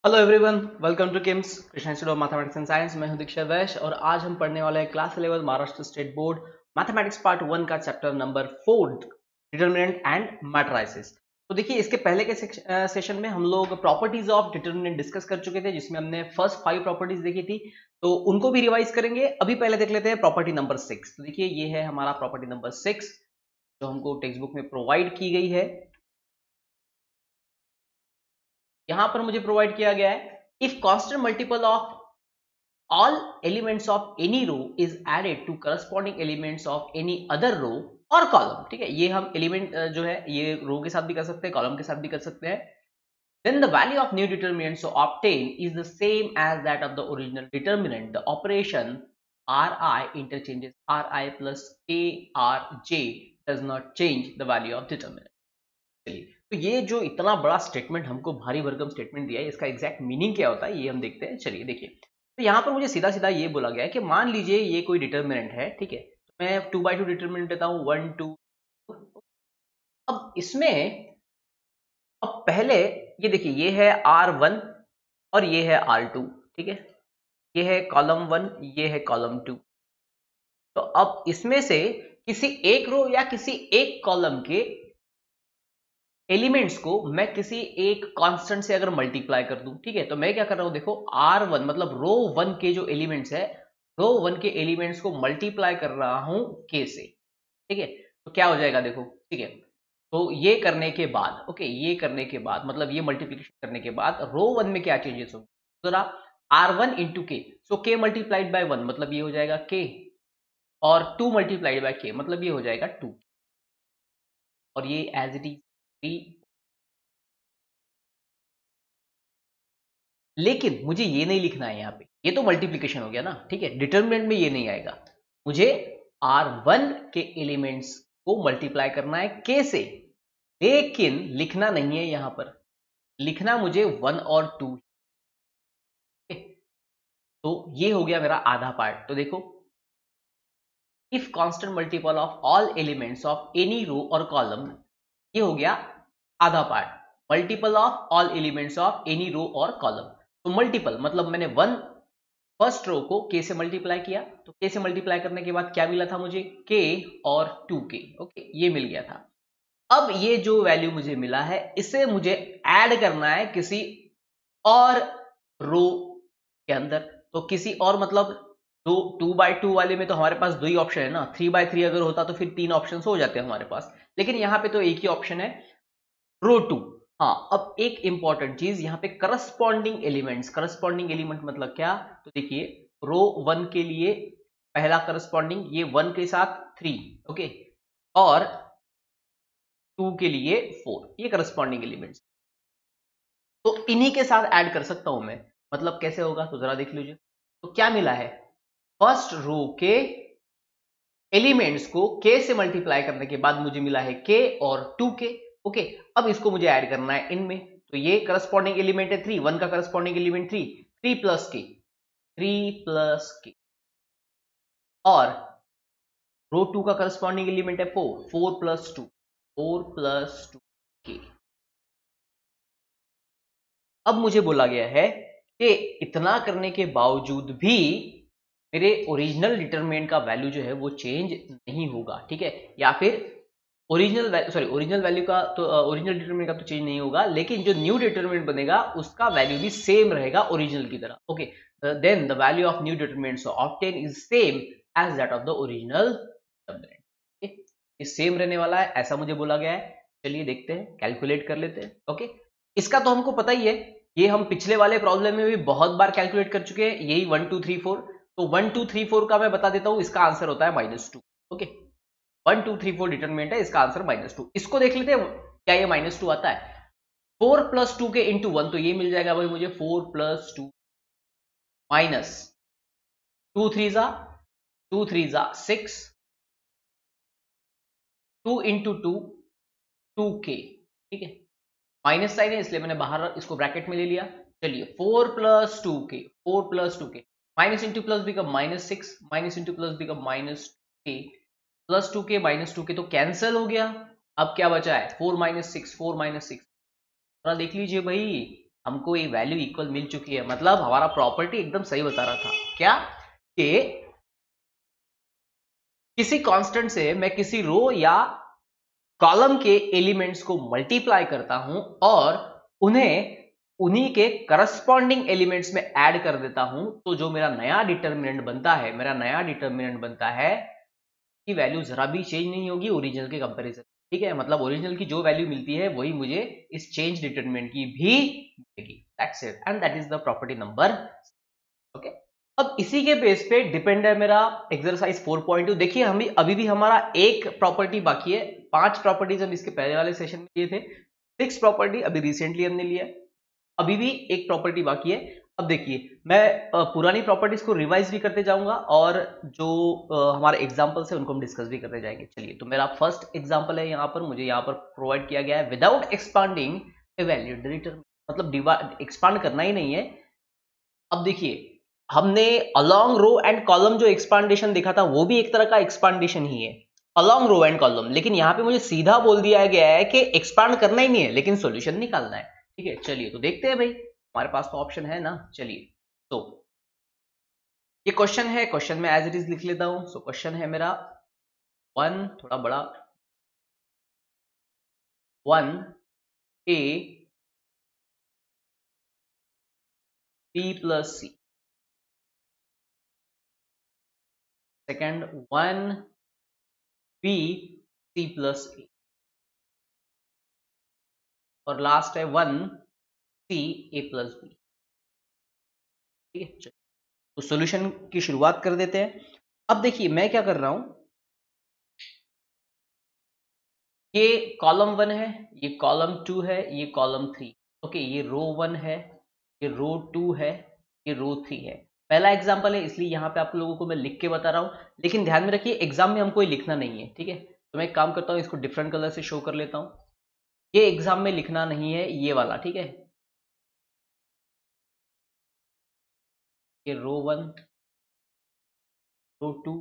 Hello everyone, welcome to KIMS Krishna institute of mathematics and science. मैं हूं दीक्षा वैश और आज हम पढ़ने वाले हैं class 11 Maharashtra state board mathematics part 1 का chapter number 4 determinant and matrices. तो देखिए, इसके पहले के सेशन में हम लोग प्रॉपर्टीज ऑफ डिटर्मिनेंट डिस्कस कर चुके थे, जिसमें हमने फर्स्ट 5 प्रॉपर्टीज देखी थी। तो उनको भी रिवाइज करेंगे। अभी पहले देख लेते हैं प्रॉपर्टी नंबर 6। तो देखिए, ये है हमारा प्रॉपर्टी नंबर 6 जो हमको टेक्स्ट बुक में प्रोवाइड की गई है। यहां पर मुझे प्रोवाइड किया गया है, if constant multiple of all elements of any row is added to corresponding elements of any other row और कॉलम। ठीक है, ये हम एलिमेंट जो है ये रो के साथ भी कर सकते हैं, कॉलम के साथ भी कर सकते हैं। then the value of new determinant so obtained is the same as that of the original determinant. The operation ri interchanges ri plus krj does not change the value of determinant. चलिए, तो ये जो इतना बड़ा statement हमको भारी भरकम statement दिया है, इसका एग्जैक्ट मीनिंग क्या होता है ये हम देखते हैं। चलिए देखिए, तो यहाँ पर मुझे सीधा सीधा ये बोला गया है कि मान लीजिए ये कोई डिटर्मिनेंट है। ठीक है, तो मैं 2 by 2 डिटर्मिनेंट देता हूँ, 1 2। अब इसमें अब पहले ये देखिए, ये है R1 और ये है R2। ठीक है, ये है कॉलम 1, ये है कॉलम 2। तो अब इसमें से किसी एक रो या किसी एक कॉलम के एलिमेंट्स को मैं किसी एक कांस्टेंट से अगर मल्टीप्लाई कर दूं, ठीक है, तो मैं क्या कर रहा हूं, देखो R1 मतलब रो 1 के जो एलिमेंट्स है, रो 1 के एलिमेंट्स को मल्टीप्लाई कर रहा हूं K से। ठीक है, तो क्या हो जाएगा देखो। ठीक है, तो ये करने के बाद, ओके, ये करने के बाद मतलब ये मल्टीप्लीकेशन करने के बाद रो 1 में क्या चेंजेस होंगे जरा। R1 इंटू के, सो K मल्टीप्लाइड बाय 1 मतलब ये हो जाएगा K, और 2 मल्टीप्लाइड बाय K मतलब ये हो जाएगा 2, और ये एज इट इज। लेकिन मुझे ये नहीं लिखना है यहाँ पे, ये तो मल्टीप्लीकेशन हो गया ना। ठीक है, डिटर्मिनेंट में ये नहीं आएगा। मुझे R1 के एलिमेंट्स को मल्टीप्लाई करना है K से, लेकिन लिखना नहीं है यहाँ पर, लिखना मुझे 1 और 2। तो ये हो गया मेरा आधा पार्ट। तो देखो, if constant multiple of all elements of any row और कॉलम, ये हो गया आधा part. Multiple of all elements of any row और कॉलम, तो मल्टीपल मतलब मैंने वन फर्स्ट रो को k से मल्टीप्लाई किया, तो k से मल्टीप्लाई करने के बाद क्या मिला था मुझे, k और 2k। ओके, ये मिल गया था। अब ये जो वैल्यू मुझे मिला है, इसे मुझे ऐड करना है किसी और रो के अंदर। तो किसी और मतलब दो 2 by 2 वाले में तो हमारे पास दो ही ऑप्शन है ना। 3 by 3 अगर होता तो फिर 3 ऑप्शन हो जाते हैं हमारे पास, लेकिन यहाँ पे तो एक ही ऑप्शन है, रो 2। हाँ, अब एक इंपॉर्टेंट चीज यहाँ पे, करस्पॉन्डिंग एलिमेंट्स। करस्पॉन्डिंग एलिमेंट मतलब क्या, तो देखिए रो 1 के लिए पहला करस्पॉन्डिंग, ये 1 के साथ 3, ओके, और 2 के लिए 4, ये करस्पॉन्डिंग एलिमेंट्स। तो इन्हीं के साथ ऐड कर सकता हूं मैं। मतलब कैसे होगा, तो जरा देख लीजिए। तो क्या मिला है, फर्स्ट रो के एलिमेंट्स को k से मल्टीप्लाई करने के बाद मुझे मिला है k और 2k। ओके, अब इसको मुझे ऐड करना है इनमें। तो ये करस्पॉन्डिंग एलिमेंट है 3, 1 का करस्पॉन्डिंग एलिमेंट 3, 3 प्लस के, 3 प्लस के, और रो 2 का करस्पॉन्डिंग एलिमेंट है 4, 4 प्लस 2, 4 प्लस 2 के। अब मुझे बोला गया है कि इतना करने के बावजूद भी मेरे ओरिजिनल डिटरमिनेंट का वैल्यू जो है वो चेंज नहीं होगा। ठीक है, या फिर ओरिजिनल वैल्यू का तो ओरिजिनल डिटरमिनेंट का तो चेंज नहीं होगा, लेकिन जो न्यू डिटरमिनेंट बनेगा उसका वैल्यू भी सेम रहेगा ओरिजिनल की तरह। Okay, then the value of new determinant obtain is same as that of the original determinant. ये सेम रहने वाला है, ऐसा मुझे बोला गया है। चलिए देखते हैं, कैलकुलेट कर लेते हैं। ओके, इसका तो हमको पता ही है, ये हम पिछले वाले प्रॉब्लम में भी बहुत बार कैलकुलेट कर चुके हैं, यही 1 2 3 4। तो 1 2 3 4 का मैं बता देता हूं, इसका आंसर होता है -2। ओके, 1 2 3 4 डिटरमिनेंट है, इसका आंसर -2। इसको देख लेते हैं क्या ये -2 आता है। 4 प्लस 2 के इंटू 1, तो ये मिल जाएगा भाई मुझे 4 प्लस 2 माइनस 2 3 जा 2 3 जा 6, 2 इंटू 2 2k। ठीक है, माइनस साइन है इसलिए मैंने बाहर इसको ब्रैकेट में ले लिया। चलिए 4 plus 2k, 4 plus 2k, minus into plus become -6, minus into plus become -2k, plus 2k minus 2k तो कैंसिल हो गया। अब क्या बचा है, 4 - 6, 4 - 6। थोड़ा देख लीजिए भाई, हमको ये वैल्यू इक्वल मिल चुकी है, मतलब हमारा प्रॉपर्टी एकदम सही बता रहा था क्या कि किसी कांस्टेंट से मैं किसी रो या कॉलम के एलिमेंट्स को मल्टीप्लाई करता हूं और उन्हें उन्हीं के करस्पॉन्डिंग एलिमेंट्स में ऐड कर देता हूं, तो जो मेरा नया डिटर्मिनेंट बनता है की वैल्यू जरा भी चेंज नहीं होगी ओरिजिनल के कंपैरिजन। ठीक है, मतलब ओरिजिनल की जो वैल्यू मिलती है वही मुझे इस चेंज डिटरमिनेंट की भी मिलेगी। That's it and that is the property number. Okay, अब इसी के बेस पे डिपेंड है मेरा एक्सरसाइज 4.2। देखिए हम अभी भी हमारा एक प्रॉपर्टी बाकी है, 5 प्रॉपर्टीज हम इसके पहले वाले सेशन में लिए थे, 6 प्रॉपर्टी अभी रिसेंटली हमने लिया, अभी भी एक प्रॉपर्टी बाकी है। अब देखिए मैं पुरानी प्रॉपर्टीज को रिवाइज भी करते जाऊंगा और जो हमारे एग्जांपल्स है उनको हम डिस्कस भी करते जाएंगे। चलिए, तो मेरा फर्स्ट एग्जांपल है, यहाँ पर मुझे यहाँ पर प्रोवाइड किया गया है without expanding a value determinant, मतलब एक्सपांड करना ही नहीं है। अब देखिए हमने अलोंग रो एंड कॉलम जो एक्सपांडेशन देखा था वो भी एक तरह का एक्सपांडेशन ही है, अलोंग रो एंड कॉलम, लेकिन यहाँ पे मुझे सीधा बोल दिया गया है कि एक्सपांड करना ही नहीं है लेकिन सॉल्यूशन निकालना है। ठीक है, चलिए तो देखते हैं भाई, हमारे पास तो ऑप्शन है ना। चलिए, तो ये क्वेश्चन है, क्वेश्चन में एज इट इज लिख लेता हूं। सो क्वेश्चन है मेरा 1, थोड़ा बड़ा, 1a b plus c, second 1b c plus a, और लास्ट है 1c a प्लस b। ठीक है, चलिए तो सॉल्यूशन की शुरुआत कर देते हैं। अब देखिए मैं क्या कर रहा हूं, ये कॉलम 1 है, ये कॉलम 2 है, ये कॉलम 3। ओके, ये रो 1 है, ये रो 2 है, ये रो 3 है। पहला एग्जांपल है इसलिए यहाँ पे आप लोगों को मैं लिख के बता रहा हूँ, लेकिन ध्यान में रखिए एग्जाम में हमको ये लिखना नहीं है। ठीक है, तो मैं एक काम करता हूँ, इसको डिफरेंट कलर से शो कर लेता हूँ। ये एग्जाम में लिखना नहीं है, ये वाला। ठीक है, ये रो 1, रो 2,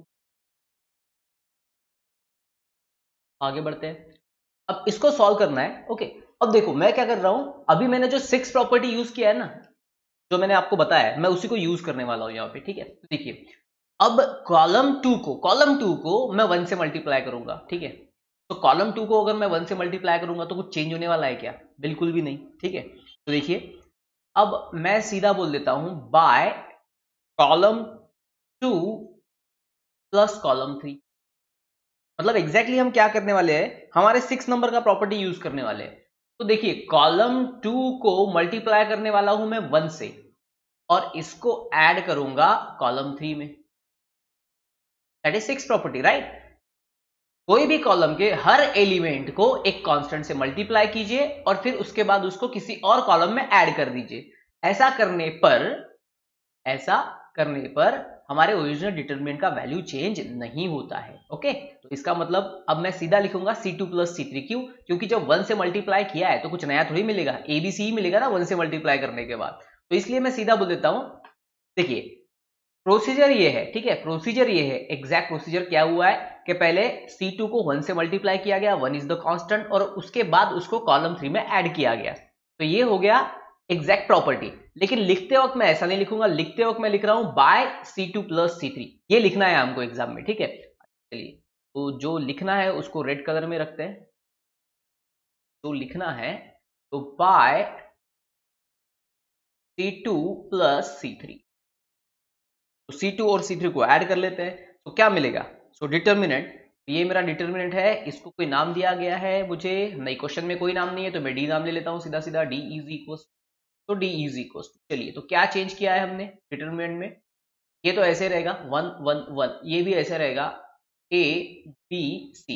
आगे बढ़ते हैं। अब इसको सॉल्व करना है। ओके, अब देखो मैं क्या कर रहा हूं, अभी मैंने जो 6 प्रॉपर्टी यूज किया है ना, जो मैंने आपको बताया है, मैं उसी को यूज करने वाला हूं यहाँ पे। ठीक है, तो देखिए अब कॉलम टू को मैं 1 से मल्टीप्लाई करूंगा। ठीक है, तो कॉलम 2 को अगर मैं 1 से मल्टीप्लाई करूंगा तो कुछ चेंज होने वाला है क्या? बिल्कुल भी नहीं। ठीक है, तो देखिए अब मैं सीधा बोल देता हूं बाय कॉलम 2 प्लस कॉलम 3। मतलब एग्जैक्टली हम क्या करने वाले हैं, हमारे 6 नंबर का प्रॉपर्टी यूज करने वाले हैं। तो देखिए कॉलम 2 को मल्टीप्लाई करने वाला हूं मैं 1 से और इसको ऐड करूंगा कॉलम 3 में, दैट इज 6 प्रॉपर्टी, राइट। कोई भी कॉलम के हर एलिमेंट को एक कांस्टेंट से मल्टीप्लाई कीजिए और फिर उसके बाद उसको किसी और कॉलम में ऐड कर दीजिए। ऐसा करने पर हमारे ओरिजिनल डिटरमिनेंट का वैल्यू चेंज नहीं होता है। ओके, तो इसका मतलब अब मैं सीधा लिखूंगा C2 प्लस C3। क्यों? क्योंकि जब 1 से मल्टीप्लाई किया है तो कुछ नया थोड़ी मिलेगा, ABC ही मिलेगा ना 1 से मल्टीप्लाई करने के बाद। तो इसलिए मैं सीधा बोल देता हूं, देखिए प्रोसीजर ये है। ठीक है, प्रोसीजर ये है, एग्जैक्ट प्रोसीजर क्या हुआ है कि पहले C2 को 1 से मल्टीप्लाई किया गया, 1 इज द कांस्टेंट, और उसके बाद उसको कॉलम 3 में ऐड किया गया। तो ये हो गया एग्जैक्ट प्रॉपर्टी। लेकिन लिखते वक्त मैं ऐसा नहीं लिखूंगा, लिखते वक्त मैं लिख रहा हूं बाय C2 प्लस C3, ये लिखना है हमको एग्जाम में। ठीक है, चलिए तो जो लिखना है उसको रेड कलर में रखते हैं। जो लिखना है तो बाय C2 प्लस C3, तो C2 और C3 को ऐड कर लेते हैं तो क्या मिलेगा। सो डिटर्मिनेंट, ये मेरा डिटर्मिनेंट है, इसको कोई नाम दिया गया है मुझे, नई क्वेश्चन में कोई नाम नहीं है तो मैं डी नाम ले लेता हूं सीधा सीधा, डी इज इक्वल, तो डी इज इक्वल। चलिए तो क्या चेंज किया है हमने डिटर्मिनेंट में, ये तो ऐसे रहेगा 1 1 1, ये भी ऐसे रहेगा A B C।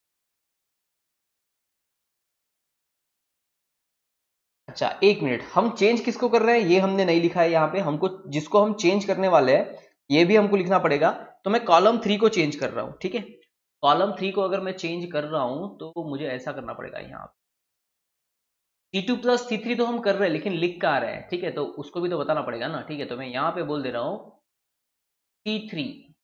अच्छा एक मिनट, हम चेंज किसको कर रहे हैं ये हमने नहीं लिखा है यहाँ पे, हमको जिसको हम चेंज करने वाले हैं ये भी हमको लिखना पड़ेगा। तो मैं कॉलम 3 को चेंज कर रहा हूँ। ठीक है, कॉलम 3 को अगर मैं चेंज कर रहा हूं तो मुझे ऐसा करना पड़ेगा, यहाँ C2 प्लस C3 तो हम कर रहे हैं लेकिन लिख कहाँ रहे हैं। ठीक है, तो उसको भी तो बताना पड़ेगा ना। ठीक है, तो मैं यहाँ पे बोल दे रहा हूँ C3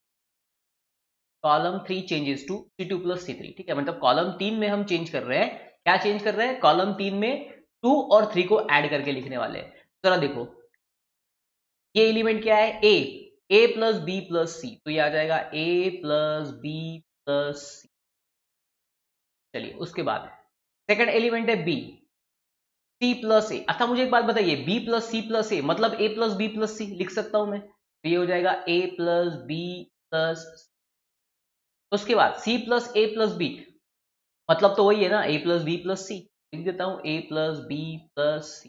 column 3 changes to C2 plus C3। ठीक है, मतलब कॉलम 3 में हम चेंज कर रहे हैं, क्या चेंज कर रहे हैं, कॉलम 3 में 2 और 3 को ऐड करके लिखने वाले हैं। जरा देखो, ये एलिमेंट क्या है, A plus B plus C, तो ये आ जाएगा A plus B plus C. चलिए उसके बाद सेकंड एलिमेंट है बी, सी प्लस ए। अच्छा मुझे एक बात बताइए, B plus C plus A मतलब A plus B plus C लिख सकता हूं मैं, तो ये हो जाएगा ए प्लस बी प्लस। उसके बाद C plus A plus B मतलब तो वही है ना, A plus B plus C, लिख देता हूं A plus B plus C.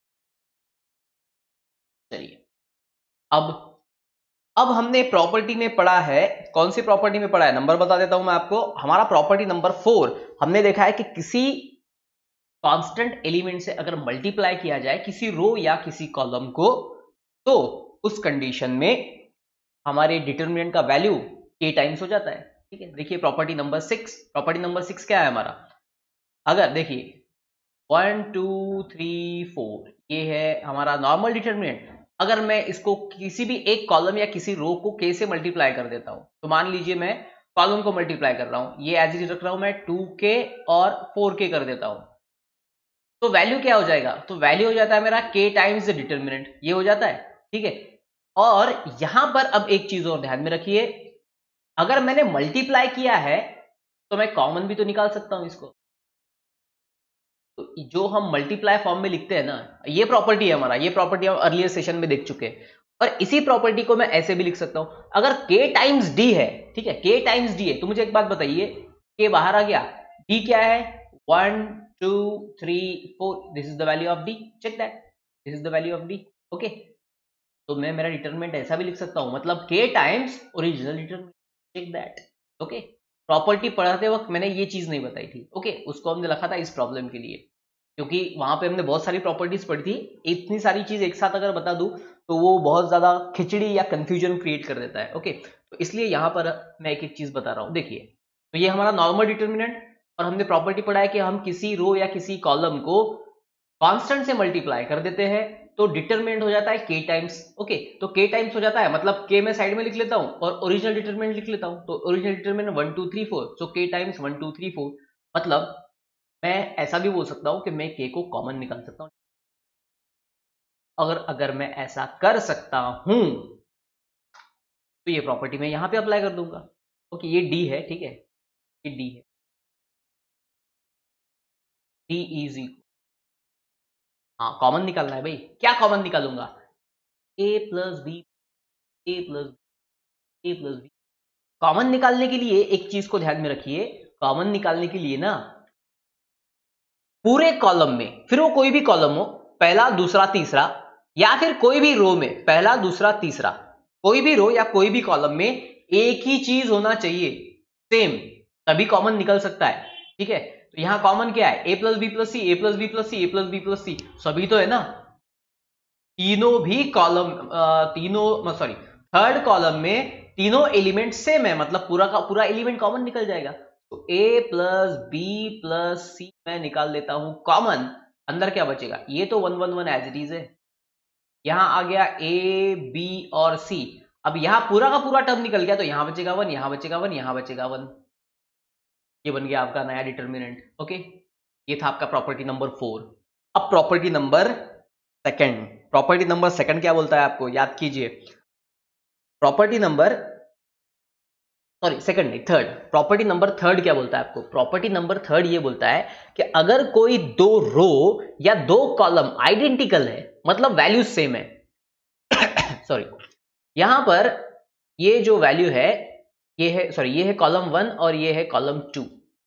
चलिए अब हमने प्रॉपर्टी में पढ़ा है, कौन सी प्रॉपर्टी में पढ़ा है, नंबर बता देता हूं मैं आपको। हमारा प्रॉपर्टी नंबर 4 हमने देखा है कि किसी कांस्टेंट एलिमेंट से अगर मल्टीप्लाई किया जाए किसी रो या किसी कॉलम को, तो उस कंडीशन में हमारे डिटरमिनेंट का वैल्यू k टाइम्स हो जाता है। ठीक है, देखिए प्रॉपर्टी नंबर 6, प्रॉपर्टी नंबर 6 क्या है हमारा, अगर देखिए 1 2 3 4 ये है हमारा नॉर्मल डिटरमिनेंट। अगर मैं इसको किसी भी एक कॉलम या किसी रो को k से मल्टीप्लाई कर देता हूं, तो मान लीजिए मैं कॉलम को मल्टीप्लाई कर रहा हूं, ये एज इट इज रख रहा हूं मैं 2k और 4k कर देता हूं, तो वैल्यू क्या हो जाएगा, तो वैल्यू हो जाता है मेरा k टाइम्स द डिटरमिनेंट, ये हो जाता है। ठीक है, और यहां पर अब एक चीज और ध्यान में रखिए, अगर मैंने मल्टीप्लाई किया है तो मैं कॉमन भी तो निकाल सकता हूं इसको। तो जो हम मल्टीप्लाई फॉर्म में लिखते हैं ना, ये प्रॉपर्टी है हमारा, ये प्रॉपर्टी हम अर्लियर सेशन में देख चुके हैं, और इसी प्रॉपर्टी को मैं ऐसे भी लिख सकता हूं, अगर k टाइम्स डी है, ठीक है k टाइम्स डी है, तो मुझे एक बात बताइए, k बाहर आ गया, d क्या है 1 2 3 4, this is the value of d, check that, this is the value of d। Okay, तो मैं मेरा डिटरमिनेंट ऐसा भी लिख सकता हूं, मतलब k times original determinant, check that. Okay, property पढ़ाते वक्त मैंने ये चीज नहीं बताई थी, ओके उसको हमने रखा था इस प्रॉब्लम के लिए, क्योंकि वहां पे हमने बहुत सारी प्रॉपर्टीज पढ़ी थी, इतनी सारी चीज एक साथ अगर बता दूं तो वो बहुत ज्यादा खिचड़ी या कंफ्यूजन क्रिएट कर देता है। ओके, तो इसलिए यहां पर मैं एक एक चीज बता रहा हूं। देखिए, तो ये हमारा नॉर्मल डिटरमिनेंट, और हमने प्रॉपर्टी पढ़ा है कि हम किसी रो या किसी कॉलम को कांस्टेंट से मल्टीप्लाई कर देते हैं तो डिटरमिनेंट हो जाता है k टाइम्स। ओके, तो k टाइम्स हो जाता है, मतलब k मैं साइड में लिख लेता हूं और ओरिजिनल डिटरमिनेंट लिख लेता हूं, तो original determinant 1 2 3 4, so k times 1 2 3 4, मतलब मैं ऐसा भी बोल सकता हूं कि मैं k को कॉमन निकाल सकता हूं, अगर मैं ऐसा कर सकता हूं तो ये प्रॉपर्टी मैं यहां पे अप्लाई कर दूंगा। ओके, ये d है, ठीक है, ये d है, d इज, हाँ कॉमन निकालना है भाई, क्या कॉमन निकालूंगा, a plus B, A plus A plus B. Common निकालने के लिए एक चीज को ध्यान में रखिए, कॉमन निकालने के लिए ना पूरे कॉलम में, फिर वो कोई भी कॉलम हो, पहला दूसरा तीसरा, या फिर कोई भी रो में पहला दूसरा तीसरा, कोई भी रो या कोई भी कॉलम में एक ही चीज होना चाहिए, सेम, तभी कॉमन निकल सकता है। ठीक है, तो यहां कॉमन क्या है, A plus B plus C, A plus B plus C, A plus B plus C, सभी तो है ना, तीनों भी कॉलम, तीनों सॉरी थर्ड कॉलम में तीनों एलिमेंट सेम है, मतलब पूरा का पूरा एलिमेंट कॉमन निकल जाएगा। तो a plus B plus C मैं निकाल लेता हूं कॉमन, अंदर क्या बचेगा, ये तो 1 1 1 एज इट इज है, यहां आ गया a b और c, अब यहां पूरा का पूरा टर्म निकल गया, तो यहां बचेगा 1, यहां बचेगा 1, यहां बचेगा 1, ये बन गया आपका नया डिटर्मिनेंट। ओके, ये था आपका प्रॉपर्टी नंबर 4। अब property number second, property number second क्या बोलता है आपको, याद कीजिए, प्रॉपर्टी नंबर, सॉरी सेकंड नहीं थर्ड, प्रॉपर्टी नंबर थर्ड क्या बोलता है आपको, प्रॉपर्टी नंबर थर्ड ये बोलता है कि अगर कोई दो रो या दो कॉलम आइडेंटिकल है, मतलब वैल्यू सेम है सॉरी, यहां पर ये जो वैल्यू है, ये है सॉरी, ये है कॉलम 1 और ये है कॉलम 2,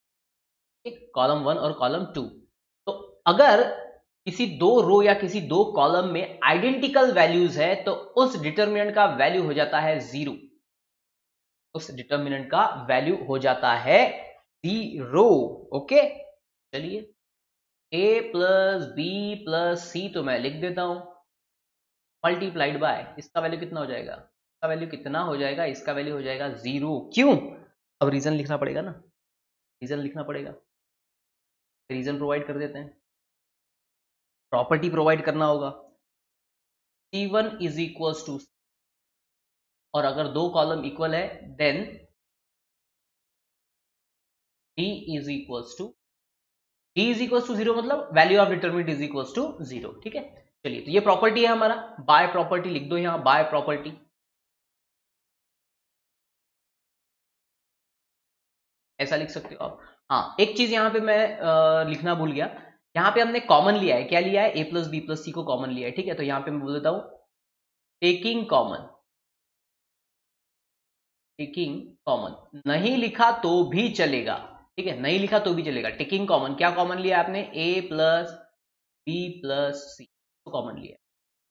कॉलम 1 और कॉलम 2, तो अगर किसी दो रो या किसी दो कॉलम में आइडेंटिकल वैल्यूज है तो उस डिटरमिनेंट का वैल्यू हो जाता है 0, उस डिटरमिनेंट का वैल्यू हो जाता है 0। ओके, चलिए a plus B plus C तो मैं लिख देता हूं, मल्टीप्लाइड बाय इसका वैल्यू कितना हो जाएगा, इसका वैल्यू कितना हो जाएगा, इसका वैल्यू हो जाएगा 0। क्यों, अब रीजन लिखना पड़ेगा ना, रीजन लिखना पड़ेगा, रीजन प्रोवाइड कर देते हैं, प्रॉपर्टी प्रोवाइड करना होगा, C1 इज इक्वल्स टू, और अगर दो कॉलम इक्वल है then D is equals to D is equal to 0 मतलब value of determinant is equal to 0। ठीक है, चलिए तो ये प्रॉपर्टी है हमारा, बाय प्रॉपर्टी लिख दो यहां, बाय प्रॉपर्टी। ऐसा लिख सकते हो आप। हाँ, एक चीज यहां पे मैं लिखना भूल गया, यहां पे हमने कॉमन लिया है, क्या लिया है, A plus B plus C को कॉमन लिया है। ठीक है, तो यहां पे मैं बोल देता हूं टेकिंग कॉमन, टेकिंग कॉमन, नहीं लिखा तो भी चलेगा। ठीक है, नहीं लिखा तो भी चलेगा, टेकिंग कॉमन, क्या कॉमन लिया आपने, A plus B plus C को कॉमन लिया है,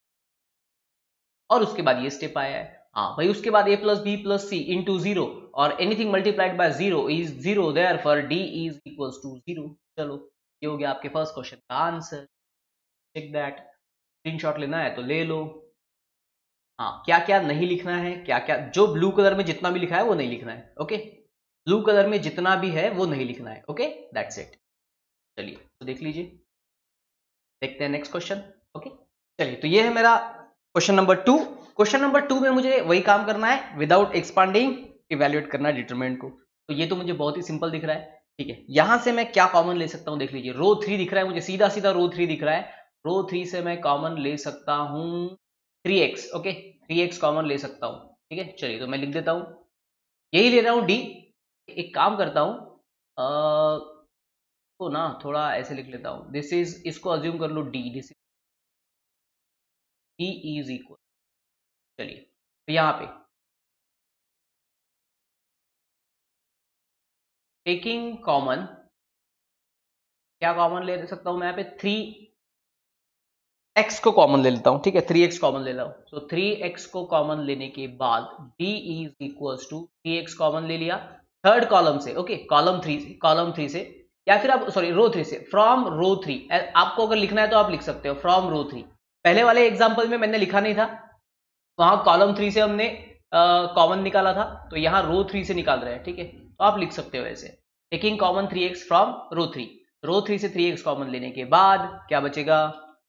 और उसके बाद ये स्टेप आया है। हाँ भाई, उसके बाद A plus B plus C into zero, और anything multiplied by zero is zero, therefore D is equals to zero. चलो, ये हो गया आपके फर्स्ट क्वेश्चन का आंसर। टेक दैट, स्क्रीनशॉट लेना है तो ले लो। हाँ, क्या क्या नहीं लिखना है, क्या क्या, जो ब्लू कलर में जितना भी लिखा है वो नहीं लिखना है। ओके, ब्लू कलर में जितना भी है वो नहीं लिखना है। Okay, that's it. चलिए तो देख लीजिए, देखते हैं नेक्स्ट क्वेश्चन। ओके, चलिए तो ये है मेरा क्वेश्चन नंबर 2। क्वेश्चन नंबर 2 में मुझे वही काम करना है, विदाउट एक्सपांडिंग इवैल्यूएट करना है डिटरमिनेंट को। तो ये तो मुझे बहुत ही सिंपल दिख रहा है। ठीक है, यहां से मैं क्या कॉमन ले सकता हूं, देख लीजिए, रो 3 दिख रहा है मुझे, सीधा सीधा रो 3 दिख रहा है। रो 3 से मैं कॉमन ले सकता हूं 3x। ओके, 3x कॉमन ले सकता हूं। ठीक है, चलिए तो मैं लिख देता हूं, यही ले रहा हूं d। एक काम करता हूं, तो ना थोड़ा ऐसे लिख लेता हूं, दिस इज, इसको अज्यूम कर लो d, दिस इज इक्वल, चलिए तो यहां पे टेकिंग कॉमन, क्या कॉमन ले सकता हूं मैं यहाँ पे, 3x को कॉमन ले लेता हूं। ठीक है, 3x कॉमन ले ला हूं, तो 3x को कॉमन लेने के बाद d is equals to 3x कॉमन ले लिया थर्ड कॉलम से। ओके, कॉलम 3 से, कॉलम 3 से, या फिर आप सॉरी रो 3 से, फ्रॉम रो 3। आपको अगर लिखना है तो आप लिख सकते हो फ्रॉम रो 3। पहले वाले एग्जांपल में मैंने लिखा नहीं था, वहां कॉलम 3 से हमने कॉमन निकाला था, तो यहाँ रो 3 से निकाल रहे हैं। ठीक है, तो आप लिख सकते हो ऐसे, taking common 3x from row 3। Row 3 से 3x कॉमन लेने के बाद क्या बचेगा,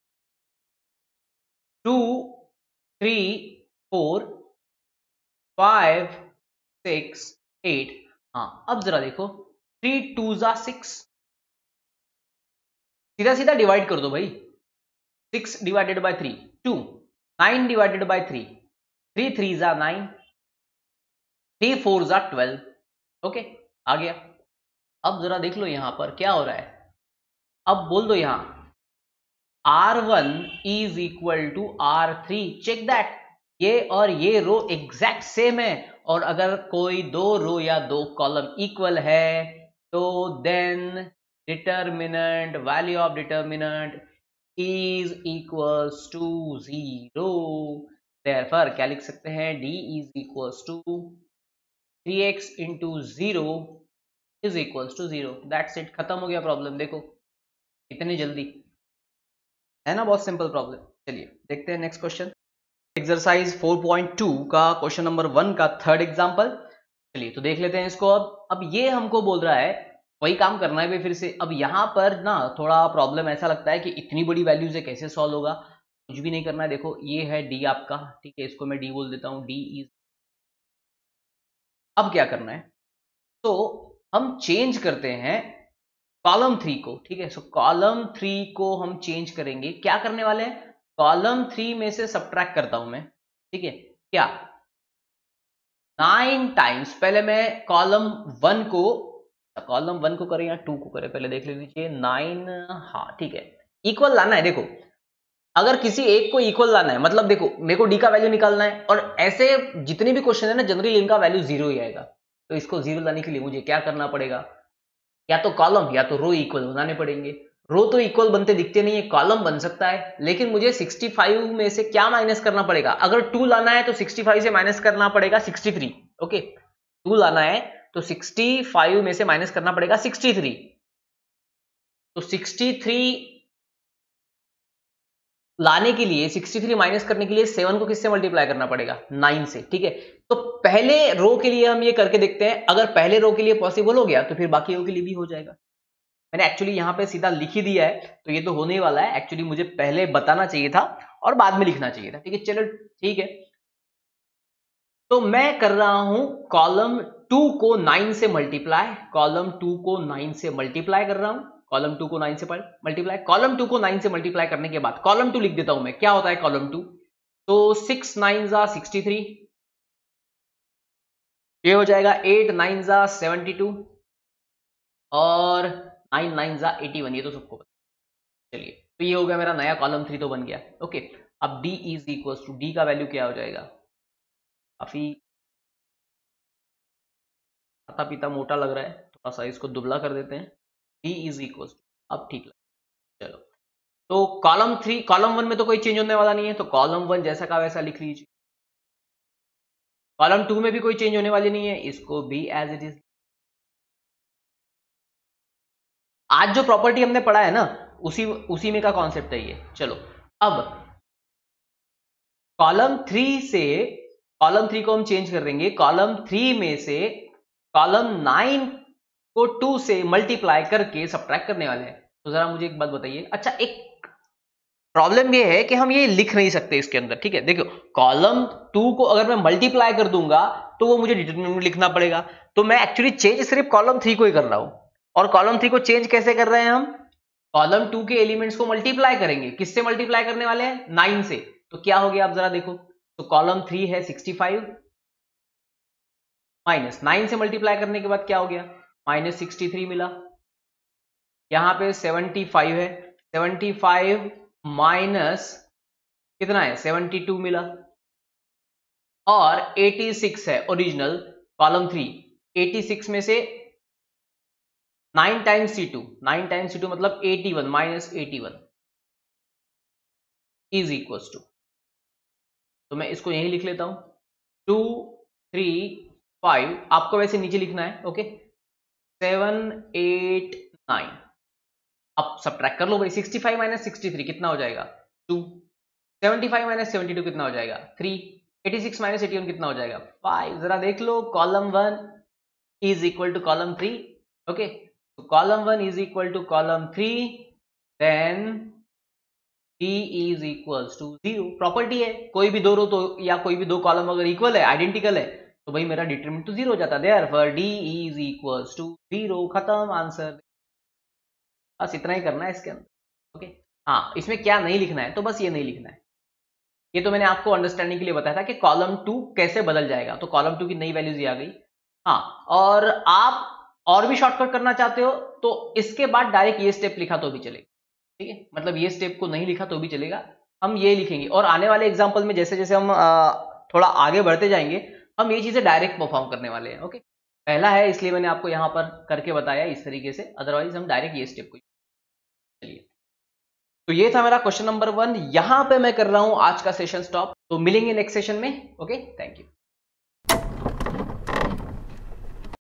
2 3 4 5 6 8। हाँ, अब जरा देखो, 3 2 जा 6, सीधा सीधा डिवाइड कर दो भाई, 6 डिवाइडेड बाय 3 2, 9 डिवाइडेड बाय 3 3 3 जा 9, 3 4 जा 12। ओके, आ गया। अब जरा देख लो यहां पर क्या हो रहा है, अब बोल दो यहां R1 is equal to R3, check that, ये और ये रो एग्जैक्ट सेम है, और अगर कोई दो रो या दो कॉलम इक्वल है तो then determinant, value of determinant is equals to 0। Therefore क्या लिख सकते हैं, d is equals to 3x into 0 is equals to 0। That's it, खत्म हो गया प्रॉब्लम। देखो इतनी जल्दी, है ना, बहुत सिंपल प्रॉब्लम। चलिए देखते हैं नेक्स्ट क्वेश्चन, एक्सरसाइज 4.2 का क्वेश्चन नंबर 1 का थर्ड एग्जांपल। चलिए तो देख लेते हैं इसको। अब ये हमको बोल रहा है वही काम करना है भाई फिर से। अब यहाँ पर ना थोड़ा प्रॉब्लम ऐसा लगता है कि इतनी बड़ी वैल्यू से कैसे सॉल्व होगा, कुछ भी नहीं करना है। देखो ये है डी आपका, ठीक है, इसको मैं डी बोल देता हूँ, डी इज, अब क्या करना है, तो हम चेंज करते हैं कॉलम 3 को। ठीक है, सो कॉलम 3 को हम चेंज करेंगे, क्या करने वाले हैं, कॉलम 3 में से सब्ट्रैक्ट करता हूं मैं। ठीक है, क्या 9 टाइम्स, पहले मैं कॉलम 1 को, कॉलम 1 को करें या 2 को करें, पहले देख लीजिए 9। हाँ ठीक है, इक्वल लाना है। देखो अगर किसी एक को इक्वल लाना है, मतलब देखो मेरे को डी का वैल्यू निकालना है, और ऐसे जितने भी क्वेश्चन है ना जनरली इनका वैल्यू 0 ही आएगा। तो इसको 0 लाने के लिए मुझे क्या करना पड़ेगा, या तो कॉलम या तो रो इक्वल बनाने पड़ेंगे। रो तो इक्वल बनते दिखते नहीं है, कॉलम बन सकता है, लेकिन मुझे 65 में से क्या माइनस करना पड़ेगा, अगर 2 लाना है तो 65 से माइनस करना पड़ेगा 63। ओके, 2 लाना है तो 65 में से माइनस करना पड़ेगा 63। तो 63 लाने के लिए, 63 माइनस करने के लिए 7 को किससे मल्टीप्लाई करना पड़ेगा, 9 से। ठीक है, तो पहले रो के लिए हम ये करके देखते हैं, अगर पहले रो के लिए पॉसिबल हो गया तो फिर बाकी रो के लिए भी हो जाएगा। मैंने एक्चुअली यहाँ पे सीधा लिख ही दिया है, तो ये तो होने वाला है। एक्चुअली मुझे पहले बताना चाहिए था और बाद में लिखना चाहिए था। ठीक है, चलो ठीक है, तो मैं कर रहा हूं कॉलम 2 को 9 से मल्टीप्लाई, कॉलम 2 को 9 से मल्टीप्लाई कर रहा हूं, कॉलम 2 को 9 से मल्टीप्लाई, कॉलम 2 को 9 से मल्टीप्लाई करने के बाद कॉलम 2 लिख देता हूं मैं, क्या होता है कॉलम 2, तो 6 9 जा 63, ये हो जाएगा 8 9 जा 72 और 9 9 जा 81, ये तो सबको पता। चलिए तो ये हो गया मेरा नया कॉलम 3 तो बन गया। ओके, अब d is equal to, D का वैल्यू क्या हो जाएगा, काफी खाता पीता मोटा लग रहा है, थोड़ा सा इसको दुबला कर देते हैं। d इज इक्वल टू, अब ठीक लगा। चलो तो कॉलम 3, कॉलम 1 में तो कोई चेंज होने वाला नहीं है, तो कॉलम 1 जैसा का वैसा लिख लीजिए। कॉलम 2 में भी कोई चेंज होने वाली नहीं है, इसको भी एज इट इज। आज जो प्रॉपर्टी हमने पढ़ा है ना, उसी में का कॉन्सेप्ट है ये। चलो अब कॉलम 3 से, कॉलम 3 को हम चेंज कर देंगे, कॉलम 3 में से कॉलम 9 को 2 से मल्टीप्लाई करके सब्ट्रैक्ट करने वाले हैं। तो जरा मुझे एक बात बताइए, अच्छा एक प्रॉब्लम ये है कि हम ये लिख नहीं सकते इसके अंदर, ठीक है। देखो कॉलम 2 को अगर मैं मल्टीप्लाई कर दूंगा तो वो मुझे डिटरमिनेंट लिखना पड़ेगा, तो मैं एक्चुअली चेंज सिर्फ कॉलम 3 को ही कर रहा हूं। और कॉलम 3 को चेंज कैसे कर रहे हैं हम, कॉलम 2 के एलिमेंट्स को मल्टीप्लाई करेंगे, किससे मल्टीप्लाई करने वाले हैं, 9 से। तो क्या हो गया आप जरा देखो, तो कॉलम 3 है 65 माइनस 9 से मल्टीप्लाई करने के बाद क्या हो गया, माइनस 63 मिला। यहां पे 75 है, 75 माइनस कितना है 72 मिला, और 86 है ओरिजिनल कॉलम 3। 86 में से 9 टाइम्स C2, 9 टाइम्स C2 मतलब 81 माइनस 81 इज इक्वल टू, तो मैं इसको यही लिख लेता हूं 2 3 5, आपको वैसे नीचे लिखना है। ओके 7 8 9, अब सब्ट्रैक्ट कर लो भाई, 65 माइनस 63 कितना हो जाएगा 2, 75 माइनस 72 कितना हो जाएगा 3, 86 माइनस 81 कितना हो जाएगा 5। जरा देख लो, column 1 is equal to column 3। Okay तो column 1 is equal to column 3, then d is equal to 0। Property है, कोई भी दो रो तो या कोई भी दो कॉलम अगर इक्वल है, आइडेंटिकल है, तो भाई मेरा डिटरमिनेंट तो 0 हो जाता है। Therefore d is equal to 0, खत्म आंसर। बस इतना ही करना है इसके अंदर। ओके हाँ, इसमें क्या नहीं लिखना है, तो बस ये नहीं लिखना है। ये तो मैंने आपको अंडरस्टैंडिंग के लिए बताया था कि कॉलम 2 कैसे बदल जाएगा, तो कॉलम 2 की नई वैल्यूज ये आ गई। हाँ, और आप और भी शॉर्टकट करना चाहते हो तो इसके बाद डायरेक्ट ये स्टेप लिखा तो भी चलेगा, ठीक है। मतलब ये स्टेप को नहीं लिखा तो भी चलेगा, हम ये लिखेंगे। और आने वाले एग्जाम्पल में जैसे जैसे हम थोड़ा आगे बढ़ते जाएंगे, हम ये चीजें डायरेक्ट परफॉर्म करने वाले हैं। ओके पहला है इसलिए मैंने आपको यहाँ पर करके बताया इस तरीके से, अदरवाइज हम डायरेक्ट ये स्टेप को। चलिए तो ये था मेरा क्वेश्चन नंबर 1, यहां पे मैं कर रहा हूं आज का सेशन स्टॉप। तो मिलेंगे नेक्स्ट सेशन में। Okay thank you.